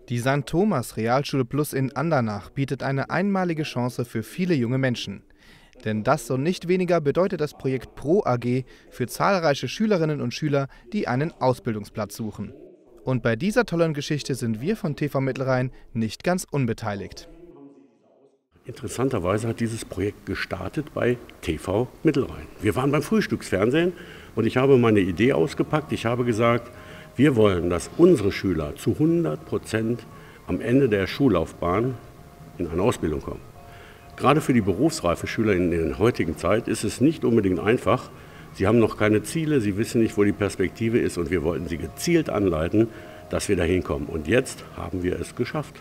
Die St. Thomas Realschule Plus in Andernach bietet eine einmalige Chance für viele junge Menschen. Denn das und nicht weniger bedeutet das Projekt Pro AG für zahlreiche Schülerinnen und Schüler, die einen Ausbildungsplatz suchen. Und bei dieser tollen Geschichte sind wir von TV Mittelrhein nicht ganz unbeteiligt. Interessanterweise hat dieses Projekt gestartet bei TV Mittelrhein. Wir waren beim Frühstücksfernsehen und ich habe meine Idee ausgepackt. Ich habe gesagt, wir wollen, dass unsere Schüler zu 100% am Ende der Schullaufbahn in eine Ausbildung kommen. Gerade für die berufsreife Schüler in der heutigen Zeit ist es nicht unbedingt einfach. Sie haben noch keine Ziele, sie wissen nicht, wo die Perspektive ist und wir wollten sie gezielt anleiten, dass wir dahin kommen. Und jetzt haben wir es geschafft.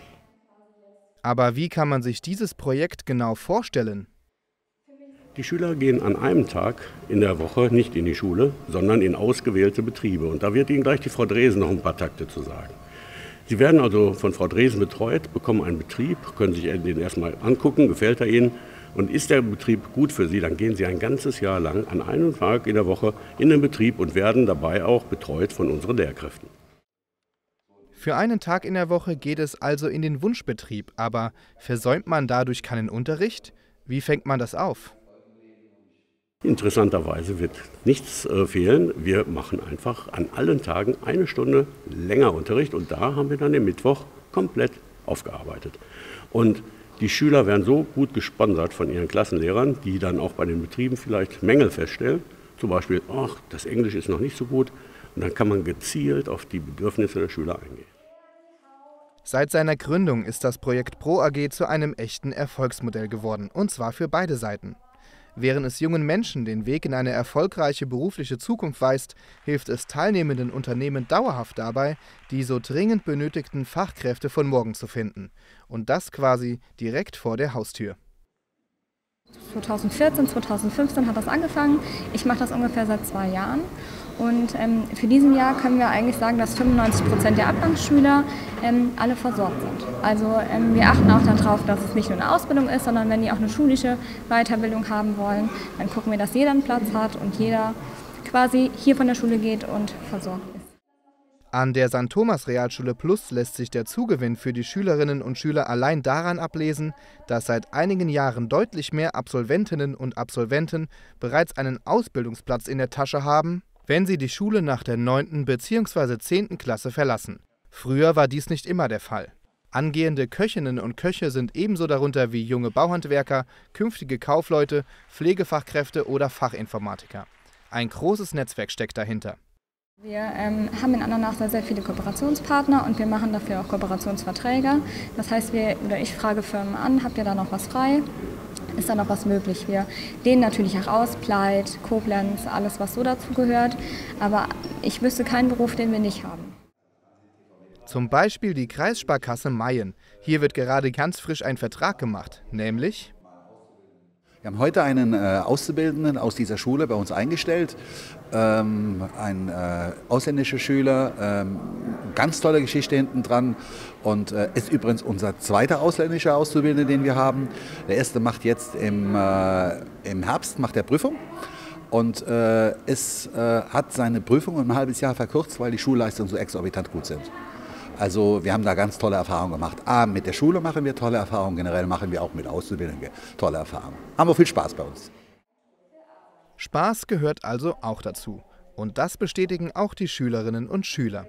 Aber wie kann man sich dieses Projekt genau vorstellen? Die Schüler gehen an einem Tag in der Woche nicht in die Schule, sondern in ausgewählte Betriebe. Und da wird Ihnen gleich die Frau Dresen noch ein paar Takte zu sagen. Sie werden also von Frau Dresen betreut, bekommen einen Betrieb, können sich den erstmal angucken, gefällt er Ihnen. Und ist der Betrieb gut für Sie, dann gehen Sie ein ganzes Jahr lang an einem Tag in der Woche in den Betrieb und werden dabei auch betreut von unseren Lehrkräften. Für einen Tag in der Woche geht es also in den Wunschbetrieb, aber versäumt man dadurch keinen Unterricht? Wie fängt man das auf? Interessanterweise wird nichts fehlen. Wir machen einfach an allen Tagen eine Stunde länger Unterricht und da haben wir dann den Mittwoch komplett aufgearbeitet. Und die Schüler werden so gut gesponsert von ihren Klassenlehrern, die dann auch bei den Betrieben vielleicht Mängel feststellen. Zum Beispiel, ach, das Englisch ist noch nicht so gut. Und dann kann man gezielt auf die Bedürfnisse der Schüler eingehen. Seit seiner Gründung ist das Projekt Pro AG zu einem echten Erfolgsmodell geworden, und zwar für beide Seiten. Während es jungen Menschen den Weg in eine erfolgreiche berufliche Zukunft weist, hilft es teilnehmenden Unternehmen dauerhaft dabei, die so dringend benötigten Fachkräfte von morgen zu finden. Und das quasi direkt vor der Haustür. 2014, 2015 hat das angefangen. Ich mache das ungefähr seit 2 Jahren. Und für diesen Jahr können wir eigentlich sagen, dass 95% der Abgangsschüler alle versorgt sind. Also wir achten auch darauf, dass es nicht nur eine Ausbildung ist, sondern wenn die auch eine schulische Weiterbildung haben wollen, dann gucken wir, dass jeder einen Platz hat und jeder quasi hier von der Schule geht und versorgt ist. An der St. Thomas Realschule Plus lässt sich der Zugewinn für die Schülerinnen und Schüler allein daran ablesen, dass seit einigen Jahren deutlich mehr Absolventinnen und Absolventen bereits einen Ausbildungsplatz in der Tasche haben, wenn sie die Schule nach der 9. bzw. 10. Klasse verlassen. Früher war dies nicht immer der Fall. Angehende Köchinnen und Köche sind ebenso darunter wie junge Bauhandwerker, künftige Kaufleute, Pflegefachkräfte oder Fachinformatiker. Ein großes Netzwerk steckt dahinter. Wir haben in Andernach sehr viele Kooperationspartner und wir machen dafür auch Kooperationsverträge. Das heißt, ich frage Firmen an, habt ihr da noch was frei? Ist da noch was möglich? Wir dehnen natürlich auch aus, Pleit, Koblenz, alles was so dazu gehört. Aber ich wüsste keinen Beruf, den wir nicht haben. Zum Beispiel die Kreissparkasse Mayen. Hier wird gerade ganz frisch ein Vertrag gemacht, nämlich: Wir haben heute einen Auszubildenden aus dieser Schule bei uns eingestellt, ein ausländischer Schüler, ganz tolle Geschichte hinten dran und ist übrigens unser zweiter ausländischer Auszubildender, den wir haben. Der erste macht jetzt im Herbst macht er Prüfung und hat seine Prüfung um ein halbes Jahr verkürzt, weil die Schulleistungen so exorbitant gut sind. Also wir haben da ganz tolle Erfahrungen gemacht. Mit der Schule machen wir tolle Erfahrungen, generell machen wir auch mit Auszubildenden tolle Erfahrungen. Haben wir viel Spaß bei uns. Spaß gehört also auch dazu. Und das bestätigen auch die Schülerinnen und Schüler.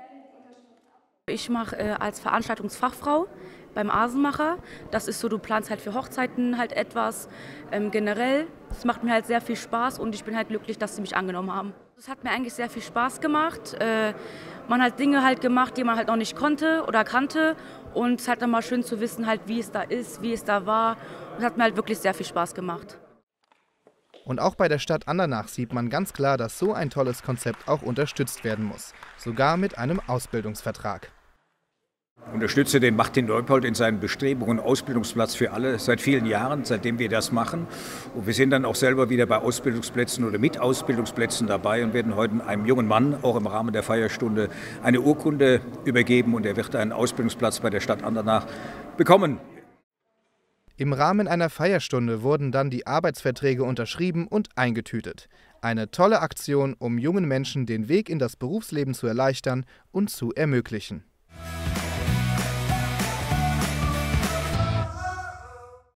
Ich mache als Veranstaltungsfachfrau beim Asenmacher. Das ist so, du planst halt für Hochzeiten halt etwas generell. Es macht mir halt sehr viel Spaß und ich bin halt glücklich, dass sie mich angenommen haben. Es hat mir eigentlich sehr viel Spaß gemacht. Man hat Dinge halt gemacht, die man halt noch nicht konnte oder kannte. Und es ist halt dann mal schön zu wissen, halt, wie es da ist, wie es da war. Und es hat mir halt wirklich sehr viel Spaß gemacht. Und auch bei der Stadt Andernach sieht man ganz klar, dass so ein tolles Konzept auch unterstützt werden muss. Sogar mit einem Ausbildungsvertrag. Ich unterstütze den Martin Leupold in seinen Bestrebungen, Ausbildungsplatz für alle, seit vielen Jahren, seitdem wir das machen. Und wir sind dann auch selber wieder bei Ausbildungsplätzen oder mit Ausbildungsplätzen dabei und werden heute einem jungen Mann, auch im Rahmen der Feierstunde, eine Urkunde übergeben und er wird einen Ausbildungsplatz bei der Stadt Andernach bekommen. Im Rahmen einer Feierstunde wurden dann die Arbeitsverträge unterschrieben und eingetütet. Eine tolle Aktion, um jungen Menschen den Weg in das Berufsleben zu erleichtern und zu ermöglichen.